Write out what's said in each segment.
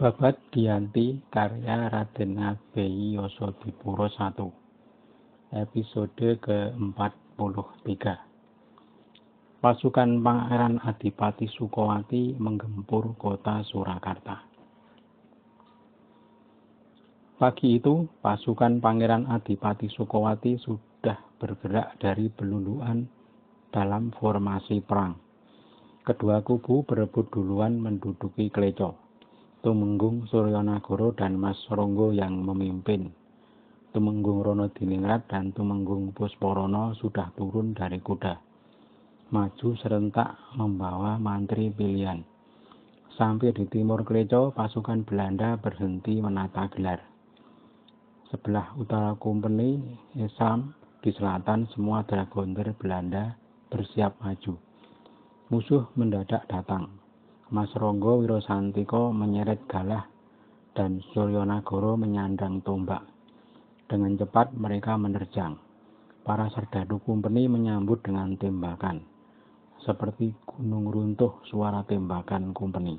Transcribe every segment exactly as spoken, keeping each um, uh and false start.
Babad Giyanti karya Raden Ngabei Yasadipura satu, episode ke empat puluh tiga. Pasukan Pangeran Adipati Sukowati menggempur kota Surakarta. Pagi itu, pasukan Pangeran Adipati Sukowati sudah bergerak dari Beluluan dalam formasi perang. Kedua kubu berebut duluan menduduki Kleco. Tumenggung Suryanagara dan Mas Ronggo yang memimpin. Tumenggung Ronodiningrat dan Tumenggung Pusparana sudah turun dari kuda. Maju serentak membawa mantri pilihan. Sampai di timur Kleco, pasukan Belanda berhenti menata gelar. Sebelah utara Kompeni Islam, di selatan semua dragoner Belanda bersiap maju. Musuh mendadak datang. Mas Ronggo Wirosantiko menyeret galah dan Suryanagara menyandang tombak. Dengan cepat mereka menerjang. Para serdadu Kompeni menyambut dengan tembakan. Seperti gunung runtuh suara tembakan Kompeni.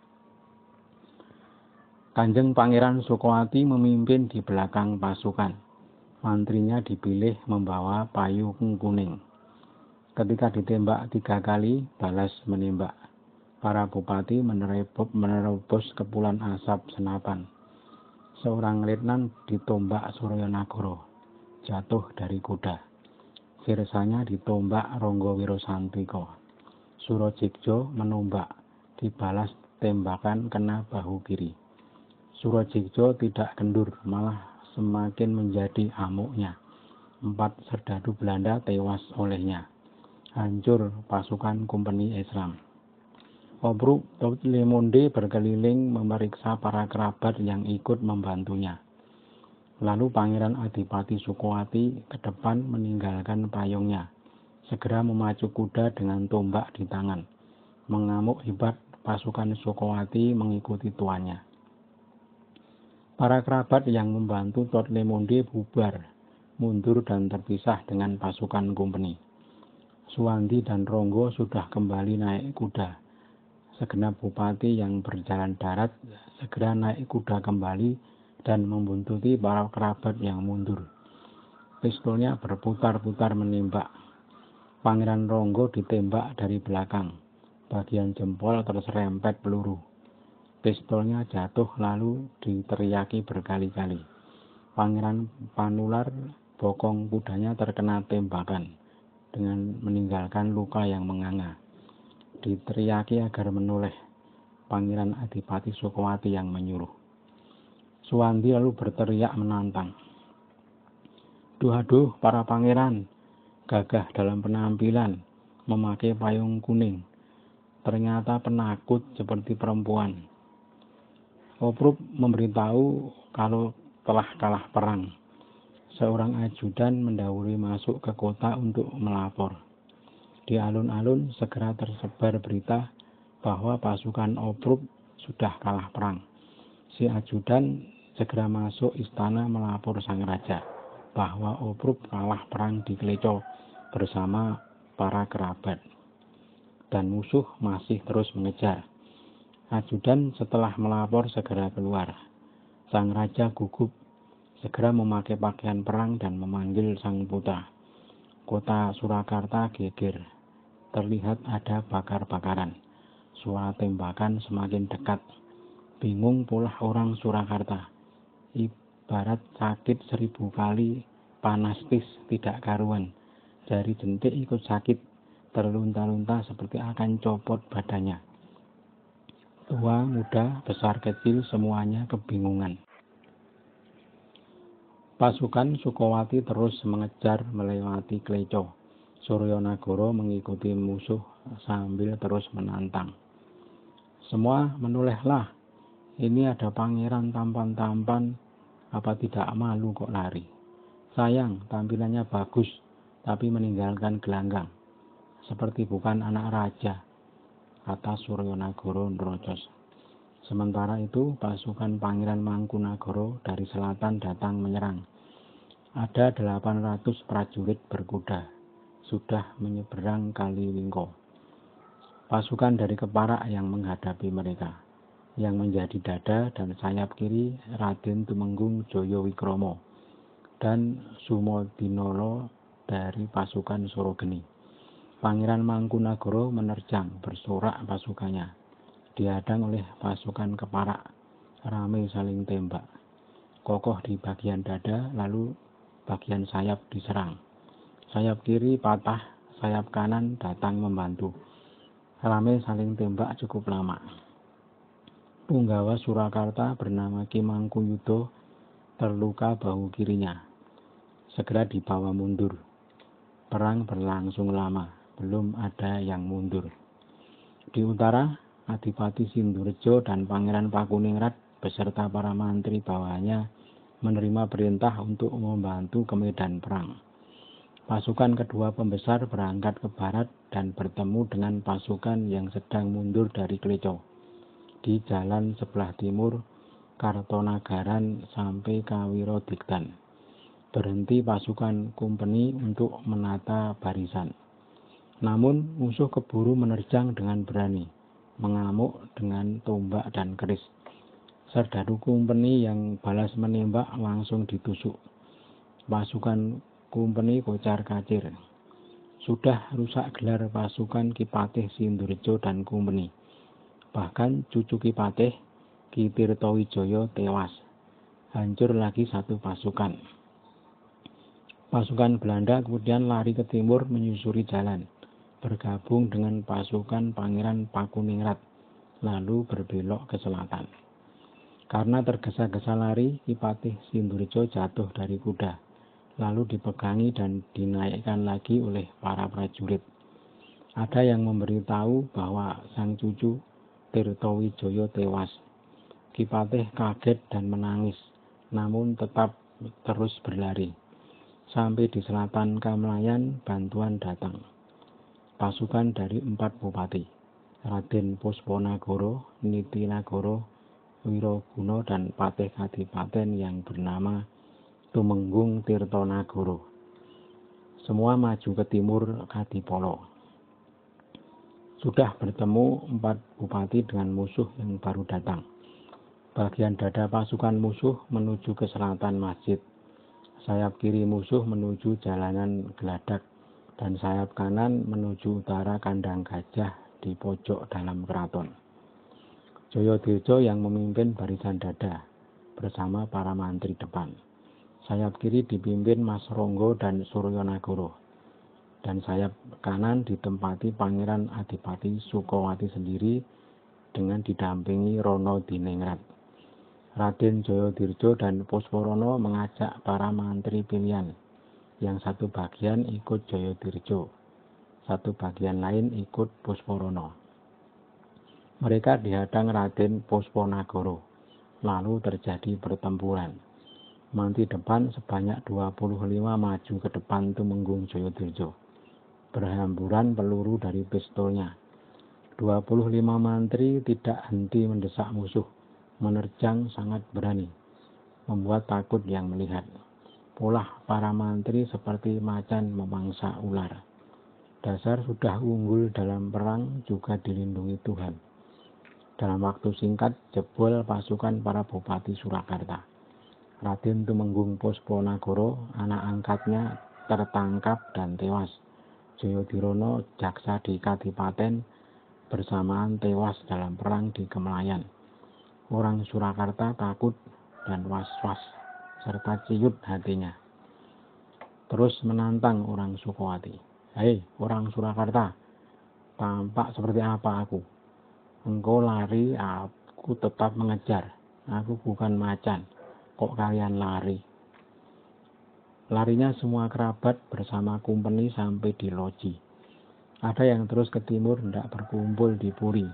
Kanjeng Pangeran Sukowati memimpin di belakang pasukan. Mantrinya dipilih membawa payung kuning. Ketika ditembak tiga kali, balas menembak. Para bupati menerobos kepulan asap senapan. Seorang letnan ditombak Suryanagara, jatuh dari kuda. Sirsanya ditombak Ronggo Wirosantiko. Surajigja menombak, dibalas tembakan kena bahu kiri. Surajigja tidak kendur, malah semakin menjadi amuknya. Empat serdadu Belanda tewas olehnya. Hancur pasukan Kompeni Islam. Obruk Lemonde berkeliling memeriksa para kerabat yang ikut membantunya. Lalu Pangeran Adipati Sukowati ke depan meninggalkan payungnya. Segera memacu kuda dengan tombak di tangan. Mengamuk hebat, pasukan Sukowati mengikuti tuannya. Para kerabat yang membantu Tot Lemonde bubar, mundur dan terpisah dengan pasukan Kompeni. Suwandi dan Ronggo sudah kembali naik kuda. Segenap bupati yang berjalan darat segera naik kuda kembali dan membuntuti para kerabat yang mundur. Pistolnya berputar-putar menembak. Pangeran Ronggo ditembak dari belakang. Bagian jempol terserempet peluru. Pistolnya jatuh lalu diteriaki berkali-kali. Pangeran Panular bokong kudanya terkena tembakan dengan meninggalkan luka yang menganga. Diteriaki agar menoleh. Pangeran Adipati Sukowati yang menyuruh. Suwandi lalu berteriak menantang. Duh-aduh para pangeran, gagah dalam penampilan, memakai payung kuning. Ternyata penakut seperti perempuan. Obruk memberitahu kalau telah kalah perang. Seorang ajudan mendahului masuk ke kota untuk melapor. Di alun-alun segera tersebar berita bahwa pasukan Obruk sudah kalah perang. Si ajudan segera masuk istana melapor sang raja bahwa Obruk kalah perang di Kleco bersama para kerabat. Dan musuh masih terus mengejar. Ajudan setelah melapor segera keluar. Sang raja gugup, segera memakai pakaian perang dan memanggil sang putra. Kota Surakarta geger. Terlihat ada bakar-bakaran. Suara tembakan semakin dekat. Bingung pula orang Surakarta. Ibarat sakit seribu kali, panas tis tidak karuan. Jari jentik ikut sakit, terlunta-lunta seperti akan copot badannya. Tua, muda, besar, kecil, semuanya kebingungan. Pasukan Sukowati terus mengejar melewati Kleco. Suryanagara mengikuti musuh sambil terus menantang. Semua menolehlah. Ini ada pangeran tampan-tampan, apa tidak malu kok lari. Sayang, tampilannya bagus, tapi meninggalkan gelanggang. Seperti bukan anak raja, kata Suryanagara nerocos. Sementara itu, pasukan Pangeran Mangkunagara dari selatan datang menyerang. Ada delapan ratus prajurit berkuda. Sudah menyeberang Kali Wingko. Pasukan dari Keparak yang menghadapi mereka. yang menjadi dada dan sayap kiri Raden Tumenggung Joyowikromo dan Sumodinolo dari pasukan Sorogeni. Pangeran Mangkunagara menerjang bersorak pasukannya, dihadang oleh pasukan Keparak, rame saling tembak. Kokoh di bagian dada, lalu bagian sayap diserang. Sayap kiri patah, sayap kanan datang membantu. Rame saling tembak cukup lama. Punggawa Surakarta bernama Ki Mangkuyuda terluka bahu kirinya. Segera dibawa mundur. Perang berlangsung lama, belum ada yang mundur. Di utara, Adipati Sindurejo dan Pangeran Pakuningrat beserta para mantri bawahannya menerima perintah untuk membantu ke medan perang. Pasukan kedua pembesar berangkat ke barat dan bertemu dengan pasukan yang sedang mundur dari Kleco. Di jalan sebelah timur Kartonagaran sampai Kawiro Diktan. Berhenti pasukan kumpeni untuk menata barisan. Namun musuh keburu menerjang dengan berani, mengamuk dengan tombak dan keris. Serdadu kumpeni yang balas menembak langsung ditusuk. Pasukan kumpeni kocar kacir. Sudah rusak gelar pasukan Ki Patih Sindurejo dan kumpeni. Bahkan cucu Ki Patih, Ki Tirtowijaya tewas. Hancur lagi satu pasukan. Pasukan Belanda kemudian lari ke timur menyusuri jalan, bergabung dengan pasukan Pangeran Pakuningrat, lalu berbelok ke selatan. Karena tergesa-gesa lari, Ki Patih Sindurejo jatuh dari kuda, lalu dipegangi dan dinaikkan lagi oleh para prajurit. Ada yang memberitahu bahwa sang cucu Tirtowijaya tewas. Ki Patih kaget dan menangis, namun tetap terus berlari. Sampai di selatan Kamlayan, bantuan datang. Pasukan dari empat bupati, Raden Pusponagoro, Nitinagoro, Wiroguna, dan Patih Kadipaten yang bernama Tumenggung Tirtonagoro. Semua maju ke timur Kadipolo. Sudah bertemu empat bupati dengan musuh yang baru datang. Bagian dada pasukan musuh menuju ke selatan masjid. Sayap kiri musuh menuju jalanan Geladak dan sayap kanan menuju utara kandang gajah di pojok dalam keraton. Joyodirjo yang memimpin barisan dada bersama para mantri depan. Sayap kiri dipimpin Mas Ronggo dan Suryonagoro, dan sayap kanan ditempati Pangeran Adipati Sukowati sendiri dengan didampingi Rono Diningrat. Raden Joyodirjo dan Pusparono mengajak para mantri pilihan, yang satu bagian ikut Joyodirjo, satu bagian lain ikut Pusparono. Mereka dihadang Raden Pusponagoro, lalu terjadi pertempuran. Mantri depan sebanyak dua puluh lima maju ke depan Tumenggung Joyodirjo. Berhamburan peluru dari pistolnya. dua puluh lima mantri tidak henti mendesak musuh. Menerjang sangat berani, membuat takut yang melihat. Polah para mantri seperti macan memangsa ular. Dasar sudah unggul dalam perang juga dilindungi Tuhan. Dalam waktu singkat jebol pasukan para bupati Surakarta. Raden Tumenggung Pusponagoro, anak angkatnya, tertangkap dan tewas. Jayadirono, jaksa di Kadipaten, bersamaan tewas dalam perang di Kemlayan. Orang Surakarta takut dan was-was serta ciut hatinya. Terus menantang orang Sukowati. Hei orang Surakarta, tampak seperti apa aku? Engkau lari, aku tetap mengejar. Aku bukan macan, kok kalian lari? Larinya semua kerabat bersama kumpeni sampai di loji. Ada yang terus ke timur hendak berkumpul di Puri.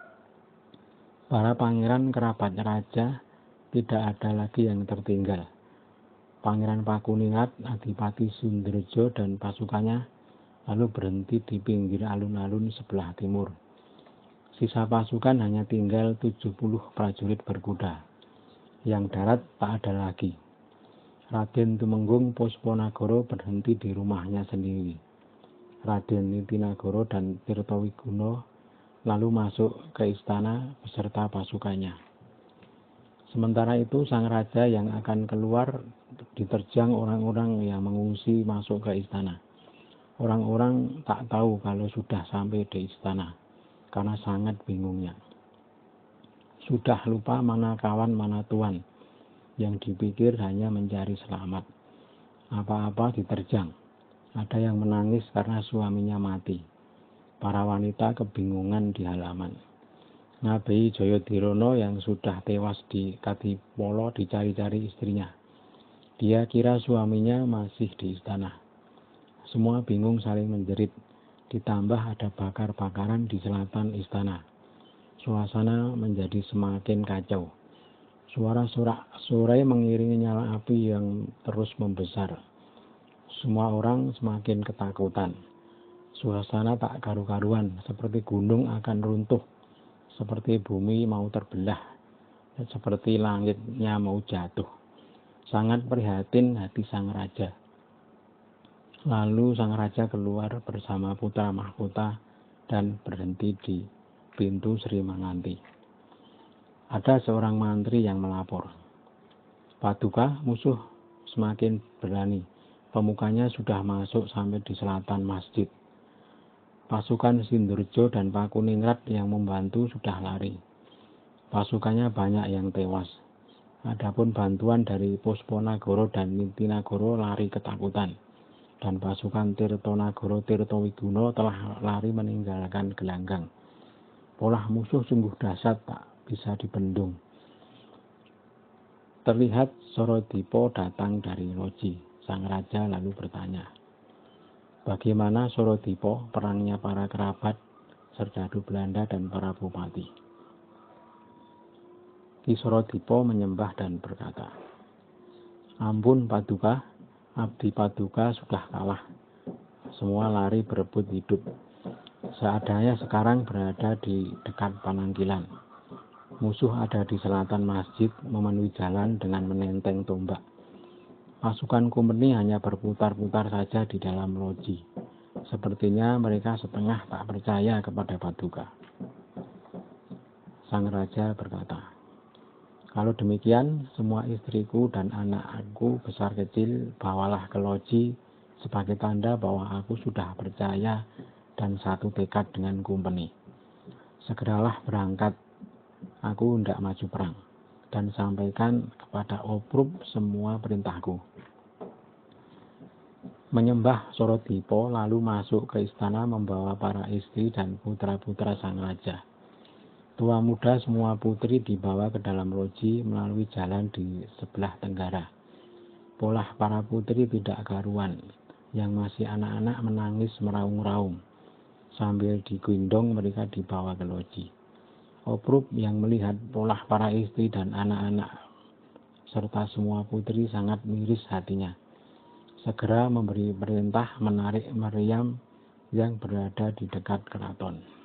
Para pangeran kerabat raja tidak ada lagi yang tertinggal. Pangeran Pakuningrat, Adipati Sindurejo dan pasukannya lalu berhenti di pinggir alun-alun sebelah timur. Sisa pasukan hanya tinggal tujuh puluh prajurit berkuda. Yang darat tak ada lagi. Raden Tumenggung Pusponagoro berhenti di rumahnya sendiri. Raden Nitinagoro dan Tirtowiguna lalu masuk ke istana beserta pasukannya. Sementara itu sang raja yang akan keluar diterjang orang-orang yang mengungsi masuk ke istana. Orang-orang tak tahu kalau sudah sampai di istana, karena sangat bingungnya. Sudah lupa mana kawan mana tuan, yang dipikir hanya mencari selamat. Apa-apa diterjang. Ada yang menangis karena suaminya mati. Para wanita kebingungan di halaman. Ngabeyi Jayadirono yang sudah tewas di Kadipolo dicari-cari istrinya. Dia kira suaminya masih di istana. Semua bingung saling menjerit. Ditambah ada bakar-bakaran di selatan istana. Suasana menjadi semakin kacau. Suara sorak-sorai mengiringi nyala api yang terus membesar. Semua orang semakin ketakutan. Suasana tak karu-karuan, seperti gunung akan runtuh, seperti bumi mau terbelah, dan seperti langitnya mau jatuh. Sangat prihatin hati sang raja. Lalu sang raja keluar bersama putra mahkota dan berhenti di pintu Sri Manganti. Ada seorang mantri yang melapor. Paduka, musuh semakin berani. Pemukanya sudah masuk sampai di selatan masjid. Pasukan Sindurjo dan Pakuningrat yang membantu sudah lari. Pasukannya banyak yang tewas. Adapun bantuan dari Pusponagoro dan Mintinagoro lari ketakutan. Dan pasukan Tirtonagoro Tirtowiguno telah lari meninggalkan gelanggang. Polah musuh sungguh dahsyat, tak bisa dibendung. Terlihat Sorodipo datang dari loji. Sang raja lalu bertanya, bagaimana Sorodipo perangnya para kerabat, serdadu Belanda dan para bupati? Ki Sorodipo menyembah dan berkata, ampun Paduka, abdi Paduka sudah kalah. Semua lari berebut hidup. Seadanya sekarang berada di dekat Panangkilan. Musuh ada di selatan masjid memenuhi jalan dengan menenteng tombak. Pasukan Kumbeni hanya berputar-putar saja di dalam loji. Sepertinya mereka setengah tak percaya kepada Paduka. Sang raja berkata, kalau demikian, semua istriku dan anak-aku besar kecil bawalah ke loji sebagai tanda bahwa aku sudah percaya dan satu tekad dengan Kumbeni. Segeralah berangkat, aku hendak maju perang, dan sampaikan kepada Oprup semua perintahku. Menyembah Sorodipo lalu masuk ke istana membawa para istri dan putra-putra sang raja. Tua muda semua putri dibawa ke dalam loji melalui jalan di sebelah tenggara. Polah para putri tidak karuan, yang masih anak-anak menangis meraung-raung. Sambil digendong mereka dibawa ke loji. Oprup yang melihat polah para istri dan anak-anak serta semua putri sangat miris hatinya. Segera memberi perintah menarik meriam yang berada di dekat keraton.